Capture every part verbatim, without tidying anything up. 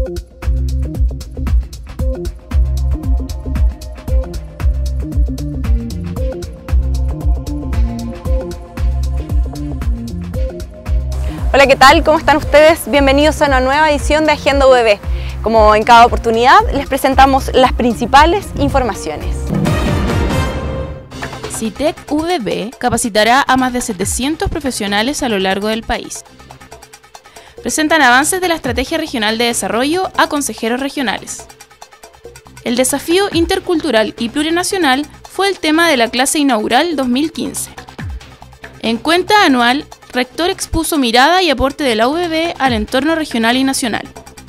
Hola, ¿qué tal? ¿Cómo están ustedes? Bienvenidos a una nueva edición de Agenda U V B. Como en cada oportunidad, les presentamos las principales informaciones. CITEC U V B capacitará a más de setecientos profesionales a lo largo del país. Presentan avances de la Estrategia Regional de Desarrollo a consejeros regionales. El desafío intercultural y plurinacional fue el tema de la clase inaugural dos mil quince. En cuenta anual, Rector expuso mirada y aporte de la U V B al entorno regional y nacional.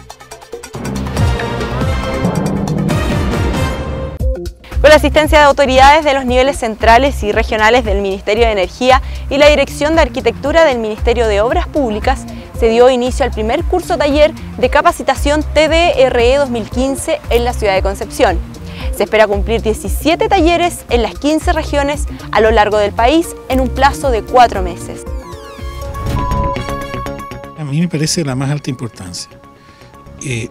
Con la asistencia de autoridades de los niveles centrales y regionales del Ministerio de Energía y la Dirección de Arquitectura del Ministerio de Obras Públicas, se dio inicio al primer curso taller de capacitación T D R E dos mil quince en la ciudad de Concepción. Se espera cumplir diecisiete talleres en las quince regiones a lo largo del país en un plazo de cuatro meses. A mí me parece de la más alta importancia. Eh,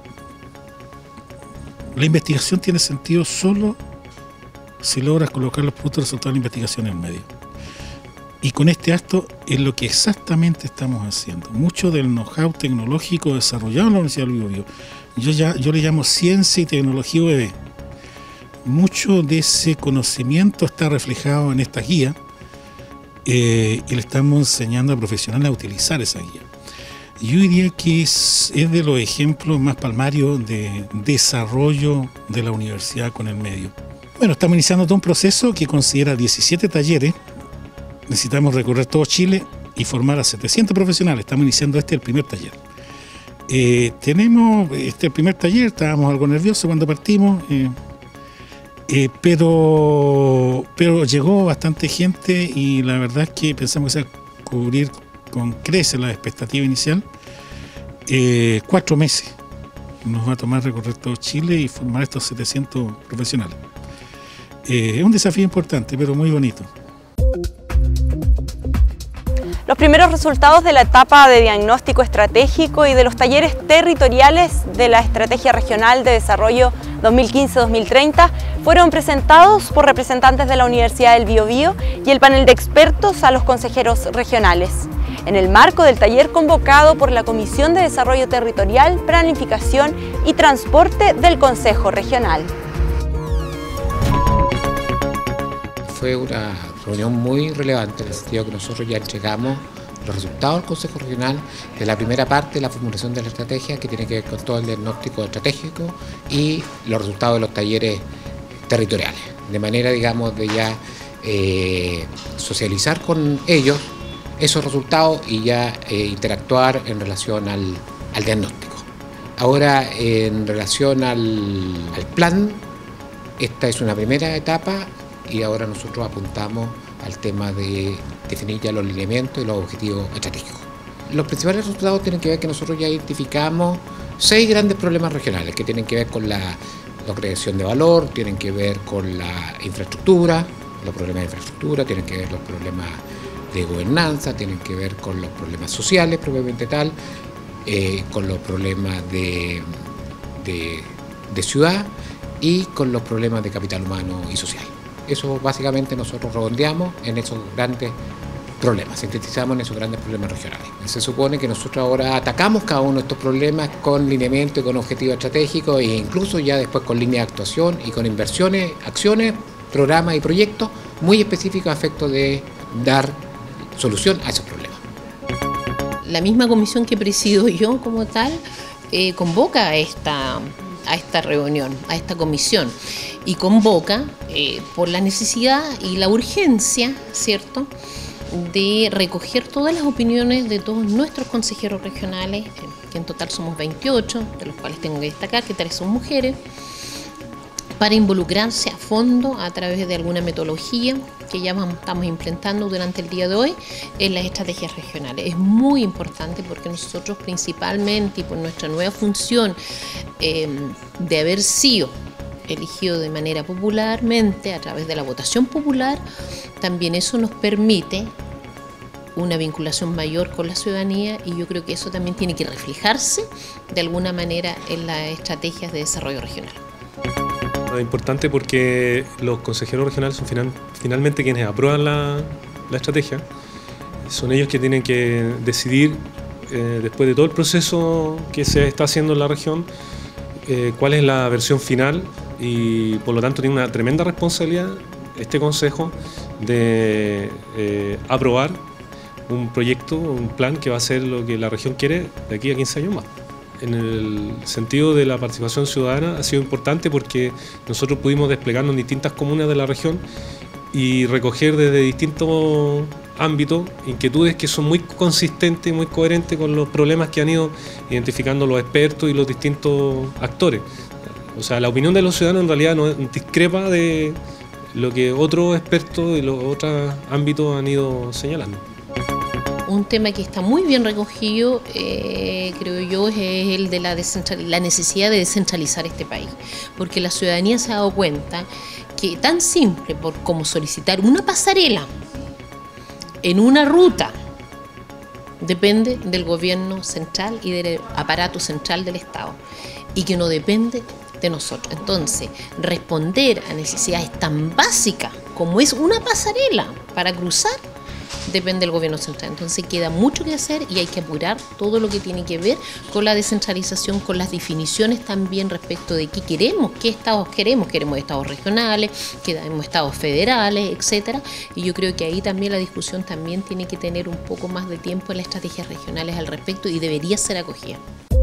la investigación tiene sentido solo si logras colocar los puntos de resultado de la investigación en medio. Y con este acto es lo que exactamente estamos haciendo. Mucho del know-how tecnológico desarrollado en la Universidad del Biobío, yo, ya, yo le llamo ciencia y tecnología U V B. Mucho de ese conocimiento está reflejado en esta guía eh, y le estamos enseñando a profesionales a utilizar esa guía. Yo diría que es, es de los ejemplos más palmarios de desarrollo de la universidad con el medio. Bueno, estamos iniciando todo un proceso que considera diecisiete talleres. Necesitamos recorrer todo Chile y formar a setecientos profesionales. Estamos iniciando este, el primer taller. Eh, tenemos este el primer taller, estábamos algo nerviosos cuando partimos, eh, eh, pero, pero llegó bastante gente y la verdad es que pensamos que se va a cubrir con creces la expectativa inicial. Eh, cuatro meses nos va a tomar recorrer todo Chile y formar estos setecientos profesionales. Eh, es un desafío importante, pero muy bonito. Los primeros resultados de la etapa de diagnóstico estratégico y de los talleres territoriales de la Estrategia Regional de Desarrollo dos mil quince a dos mil treinta fueron presentados por representantes de la Universidad del Biobío y el panel de expertos a los consejeros regionales, en el marco del taller convocado por la Comisión de Desarrollo Territorial, Planificación y Transporte del Consejo Regional. Fue una reunión muy relevante en el sentido que nosotros ya entregamos los resultados del Consejo Regional de la primera parte de la formulación de la estrategia, que tiene que ver con todo el diagnóstico estratégico y los resultados de los talleres territoriales, de manera, digamos, de ya eh, socializar con ellos esos resultados y ya eh, interactuar en relación al, al diagnóstico. Ahora, en relación al, al plan, esta es una primera etapa y ahora nosotros apuntamos al tema de definir ya los lineamientos y los objetivos estratégicos. Los principales resultados tienen que ver que nosotros ya identificamos seis grandes problemas regionales que tienen que ver con la, la creación de valor, tienen que ver con la infraestructura, los problemas de infraestructura, tienen que ver los problemas de gobernanza, tienen que ver con los problemas sociales propiamente tal, eh, con los problemas de, de, de ciudad y con los problemas de capital humano y social. Eso básicamente nosotros redondeamos en esos grandes problemas, sintetizamos en esos grandes problemas regionales. Se supone que nosotros ahora atacamos cada uno de estos problemas con lineamiento y con objetivos estratégicos e incluso ya después con líneas de actuación y con inversiones, acciones, programas y proyectos muy específicos a efecto de dar solución a esos problemas. La misma comisión que presido yo como tal eh, convoca a esta, a esta reunión, a esta comisión y convoca eh, por la necesidad y la urgencia, ¿cierto?, de recoger todas las opiniones de todos nuestros consejeros regionales, que en total somos veintiocho, de los cuales tengo que destacar que tres son mujeres, para involucrarse a fondo a través de alguna metodología que ya vamos, estamos implementando durante el día de hoy en las estrategias regionales. Es muy importante porque nosotros principalmente y por nuestra nueva función eh, de haber sido elegido de manera popularmente a través de la votación popular, también eso nos permite una vinculación mayor con la ciudadanía, y yo creo que eso también tiene que reflejarse de alguna manera en las estrategias de desarrollo regional. Es importante porque los consejeros regionales son final, finalmente quienes aprueban la, la estrategia. Son ellos que tienen que decidir, eh, después de todo el proceso que se está haciendo en la región, eh, cuál es la versión final, y por lo tanto tiene una tremenda responsabilidad este consejo de eh, aprobar un proyecto, un plan que va a ser lo que la región quiere de aquí a quince años más. En el sentido de la participación ciudadana ha sido importante porque nosotros pudimos desplegarnos en distintas comunas de la región y recoger desde distintos ámbitos inquietudes que son muy consistentes y muy coherentes con los problemas que han ido identificando los expertos y los distintos actores. O sea, la opinión de los ciudadanos en realidad no discrepa de lo que otros expertos y los otros ámbitos han ido señalando. Un tema que está muy bien recogido, eh, creo yo, es el de la, la necesidad de descentralizar este país, porque la ciudadanía se ha dado cuenta que tan simple por como solicitar una pasarela en una ruta depende del gobierno central y del aparato central del Estado, y que no depende de nosotros. Entonces, responder a necesidades tan básicas como es una pasarela para cruzar depende del gobierno central. Entonces queda mucho que hacer y hay que apurar todo lo que tiene que ver con la descentralización, con las definiciones también respecto de qué queremos, qué estados queremos. Queremos estados regionales, queremos estados federales, etcétera. Y yo creo que ahí también la discusión también tiene que tener un poco más de tiempo en las estrategias regionales al respecto, y debería ser acogida.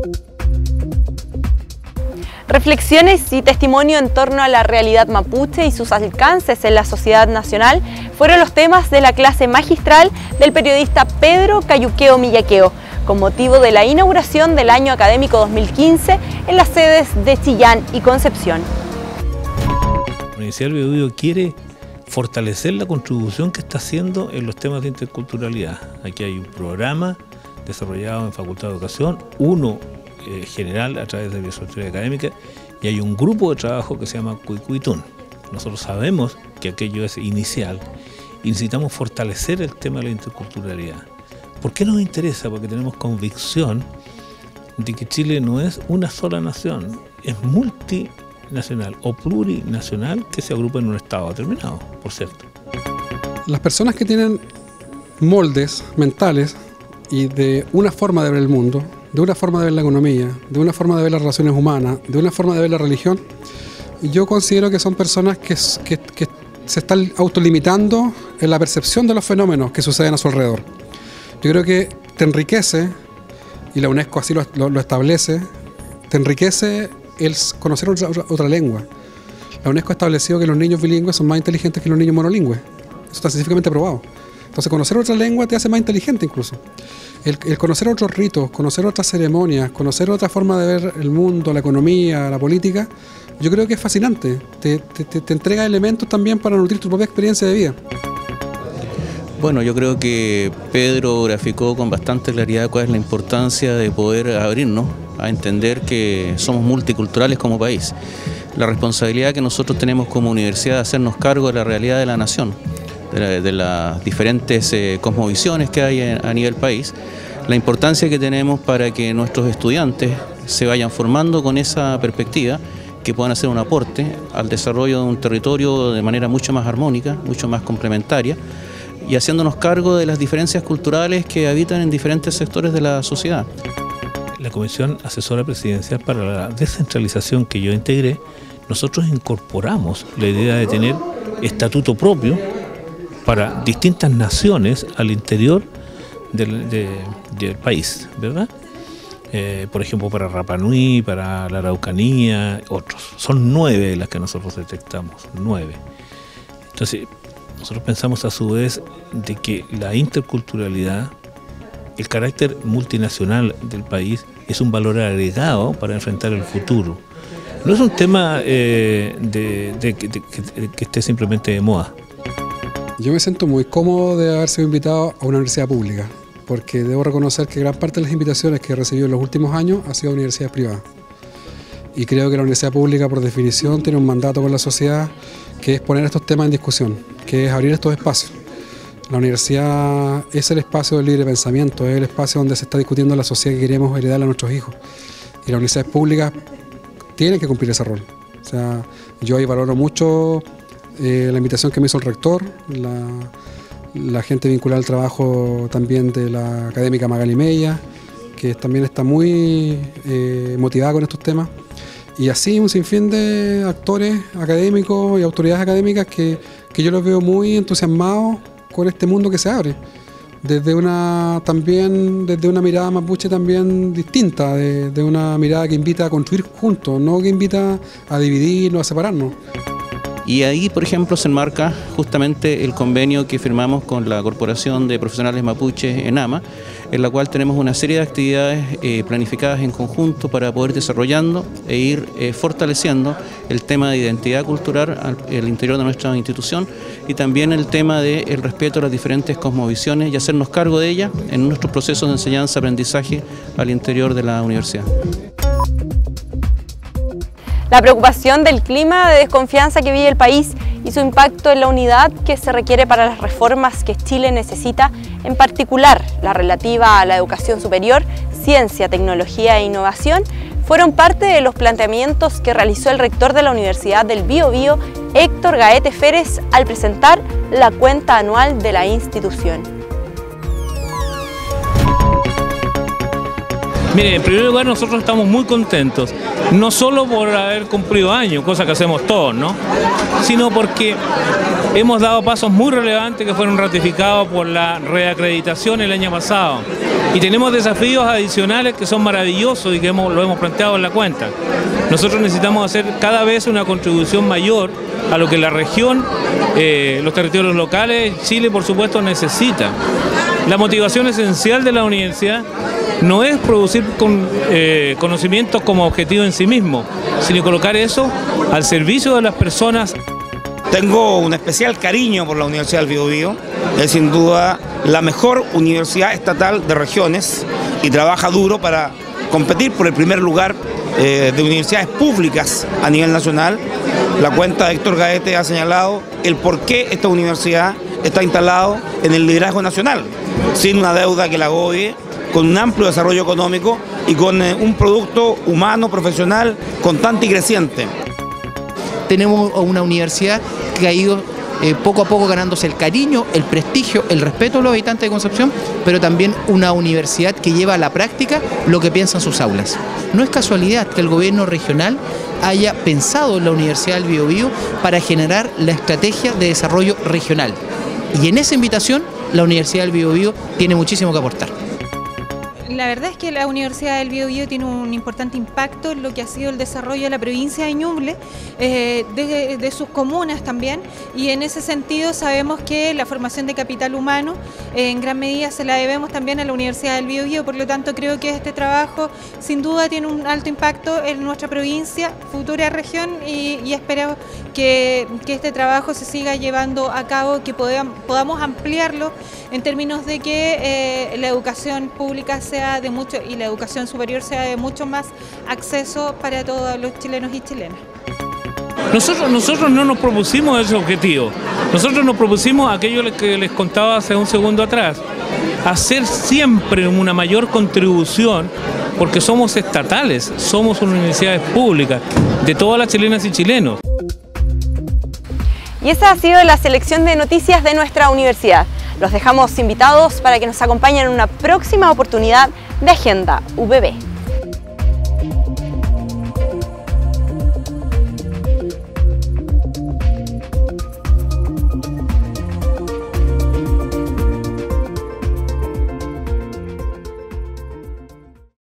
Reflexiones y testimonio en torno a la realidad mapuche y sus alcances en la sociedad nacional fueron los temas de la clase magistral del periodista Pedro Cayuqueo Millaqueo, con motivo de la inauguración del año académico dos mil quince en las sedes de Chillán y Concepción. La Universidad del Biobío quiere fortalecer la contribución que está haciendo en los temas de interculturalidad. Aquí hay un programa desarrollado en Facultad de Educación, uno Eh, general a través de Vicerrectoría Académica, y hay un grupo de trabajo que se llama Cuicuitún. Nosotros sabemos que aquello es inicial y necesitamos fortalecer el tema de la interculturalidad. ¿Por qué nos interesa? Porque tenemos convicción de que Chile no es una sola nación, es multinacional o plurinacional que se agrupa en un estado determinado, por cierto. Las personas que tienen moldes mentales y de una forma de ver el mundo, de una forma de ver la economía, de una forma de ver las relaciones humanas, de una forma de ver la religión, yo considero que son personas que, que, que se están autolimitando en la percepción de los fenómenos que suceden a su alrededor. Yo creo que te enriquece, y la UNESCO así lo, lo, lo establece, te enriquece el conocer otra, otra, otra lengua. La UNESCO ha establecido que los niños bilingües son más inteligentes que los niños monolingües. Eso está científicamente probado. Entonces, conocer otra lengua te hace más inteligente incluso. El, el conocer otros ritos, conocer otras ceremonias, conocer otra forma de ver el mundo, la economía, la política, yo creo que es fascinante. Te, te, te entrega elementos también para nutrir tu propia experiencia de vida. Bueno, yo creo que Pedro graficó con bastante claridad cuál es la importancia de poder abrirnos a entender que somos multiculturales como país. La responsabilidad que nosotros tenemos como universidad de hacernos cargo de la realidad de la nación, de, la, de las diferentes eh, cosmovisiones que hay a, a nivel país, la importancia que tenemos para que nuestros estudiantes se vayan formando con esa perspectiva, que puedan hacer un aporte al desarrollo de un territorio de manera mucho más armónica, mucho más complementaria, y haciéndonos cargo de las diferencias culturales que habitan en diferentes sectores de la sociedad. La Comisión Asesora Presidencial para la Descentralización que yo integré, nosotros incorporamos la idea de tener estatuto propio para distintas naciones al interior del, de, del país, ¿verdad? Eh, por ejemplo, para Rapa Nui, para la Araucanía, otros. Son nueve las que nosotros detectamos, nueve. Entonces, nosotros pensamos a su vez de que la interculturalidad, el carácter multinacional del país, es un valor agregado para enfrentar el futuro. No es un tema eh, de, de, de, de, de que esté simplemente de moda. Yo me siento muy cómodo de haber sido invitado a una universidad pública, porque debo reconocer que gran parte de las invitaciones que he recibido en los últimos años ha sido a universidades privadas. Y creo que la universidad pública, por definición, tiene un mandato con la sociedad que es poner estos temas en discusión, que es abrir estos espacios. La universidad es el espacio del libre pensamiento, es el espacio donde se está discutiendo la sociedad que queremos heredar a nuestros hijos. Y las universidades públicas tienen que cumplir ese rol. O sea, yo ahí valoro mucho eh, la invitación que me hizo el rector, la, la gente vinculada al trabajo también de la académica Magali Mella, que también está muy eh, motivada con estos temas. Y así un sinfín de actores académicos y autoridades académicas que, que yo los veo muy entusiasmados con este mundo que se abre. Desde una, también, desde una mirada mapuche también distinta, de, de una mirada que invita a construir juntos, no que invita a dividirnos, a separarnos. Y ahí, por ejemplo, se enmarca justamente el convenio que firmamos con la Corporación de Profesionales Mapuches ENAMA, en la cual tenemos una serie de actividades eh, planificadas en conjunto para poder desarrollando e ir eh, fortaleciendo el tema de identidad cultural al, al interior de nuestra institución y también el tema del respeto a las diferentes cosmovisiones y hacernos cargo de ellas en nuestros procesos de enseñanza-aprendizaje al interior de la universidad. La preocupación del clima de desconfianza que vive el país y su impacto en la unidad que se requiere para las reformas que Chile necesita, en particular la relativa a la educación superior, ciencia, tecnología e innovación, fueron parte de los planteamientos que realizó el rector de la Universidad del Biobío, Héctor Gaete Férez, al presentar la cuenta anual de la institución. Mire, en primer lugar nosotros estamos muy contentos, no solo por haber cumplido años, cosa que hacemos todos, ¿no?, sino porque hemos dado pasos muy relevantes que fueron ratificados por la reacreditación el año pasado. Y tenemos desafíos adicionales que son maravillosos y que hemos, lo hemos planteado en la cuenta. Nosotros necesitamos hacer cada vez una contribución mayor a lo que la región, eh, los territorios locales, Chile por supuesto necesita. La motivación esencial de la universidad no es producir con, eh, conocimientos como objetivo en sí mismo, sino colocar eso al servicio de las personas. Tengo un especial cariño por la Universidad del Biobío, es sin duda la mejor universidad estatal de regiones y trabaja duro para competir por el primer lugar eh, de universidades públicas a nivel nacional. La cuenta de Héctor Gaete ha señalado el por qué esta universidad está instalado en el liderazgo nacional, sin una deuda que la agobie, con un amplio desarrollo económico y con eh, un producto humano, profesional, constante y creciente. Tenemos una universidad que ha ido eh, poco a poco ganándose el cariño, el prestigio, el respeto de los habitantes de Concepción, pero también una universidad que lleva a la práctica lo que piensa en sus aulas. No es casualidad que el gobierno regional haya pensado en la Universidad del Biobío para generar la estrategia de desarrollo regional. Y en esa invitación, la Universidad del Biobío tiene muchísimo que aportar. La verdad es que la Universidad del Biobío tiene un importante impacto en lo que ha sido el desarrollo de la provincia de Ñuble, eh, de, de sus comunas también, y en ese sentido sabemos que la formación de capital humano eh, en gran medida se la debemos también a la Universidad del Biobío. Por lo tanto, creo que este trabajo sin duda tiene un alto impacto en nuestra provincia, futura región, y, y espero que, que este trabajo se siga llevando a cabo, que podamos, podamos ampliarlo en términos de que eh, la educación pública sea de mucho y la educación superior sea de mucho más acceso para todos los chilenos y chilenas. Nosotros, nosotros no nos propusimos ese objetivo, nosotros nos propusimos aquello que les contaba hace un segundo atrás, hacer siempre una mayor contribución, porque somos estatales, somos universidades públicas de todas las chilenas y chilenos. Y esa ha sido la selección de noticias de nuestra universidad. Los dejamos invitados para que nos acompañen en una próxima oportunidad de Agenda U B B.